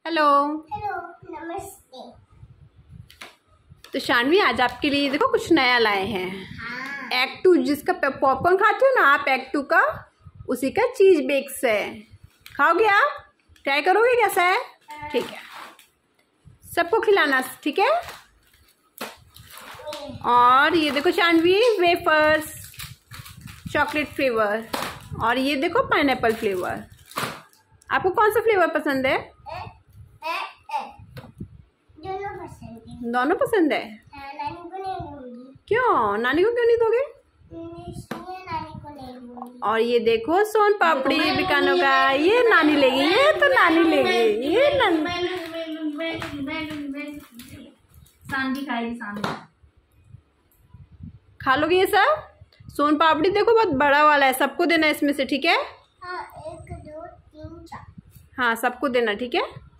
Hello. Hello, नमस्ते। तो शानवी आज आपके लिए देखो कुछ नया लाए हैं। हाँ। एक्ट 2 जिसका पॉपकॉर्न खाते हो ना आप, एक्ट 2 का उसी का चीज बेक्स है। खाओगे आप? ट्राई करोगे कैसा है? ठीक है, सबको खिलाना, ठीक है। और ये देखो शानवी, वेफर्स चॉकलेट फ्लेवर, और ये देखो पाइनएप्पल फ्लेवर। आपको कौन सा फ्लेवर पसंद है? दोनों पसंद है। दोनों पसंद है। नानी को नहीं दूंगी। क्यों? नानी को क्यों नहीं दोगे? इसलिए नानी को नहीं दूंगी। और ये देखो सोन पापड़ी बिकानो का, ये नानी लेगी, ये तो नानी लेगी, ये सांडी खाएगी। सांडी खा लोगे ये सब। सोन पापड़ी देखो बहुत बड़ा वाला है, सबको देना इसमें से, ठीक है। हाँ, 1 2 3 4। हाँ सबको देना, ठीक है।